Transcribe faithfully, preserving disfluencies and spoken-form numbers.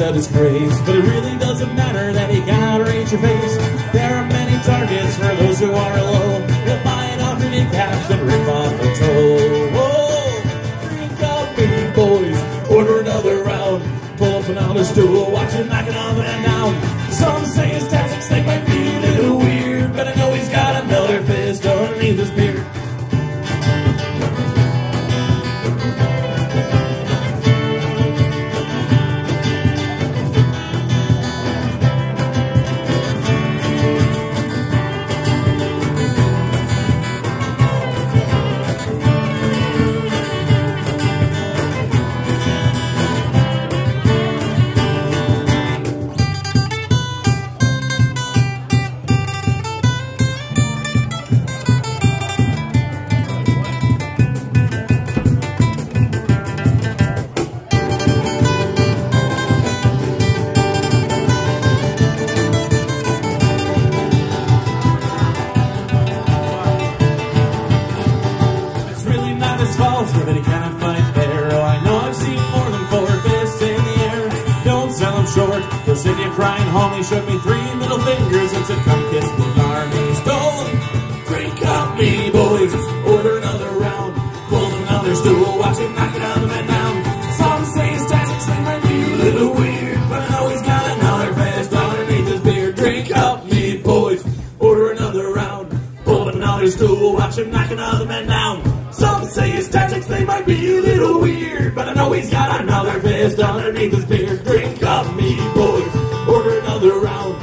a disgrace, but it really doesn't matter that he can't reach your face. There are many targets for those who are low. He'll buy it off your kneecaps and rip off the toe. Whoa, drink up, big boys, order another round. Pull up another stool, watch him knock it on and down. Some say his tactics, they might be a little weird, but I know he's got another fist underneath his beard. But he can't fight fair. Oh, I know I've seen more than four fists in the air. Don't sell him short, he'll send you crying home. He showed me three middle fingers and said, come kiss me, army stone. Drink up me, boys, order another round. Pull another stool, watch him knock it on the man down. Some say his tactics, they might be a little weird, but I know he's got another fist underneath his beard. Drink up me, boys, order another round. Pull another stool, watch him knock another man down. Some say his tactics, they might be a little weird, but I know he's got another fist underneath his beard. Drink up me, boys, order another round.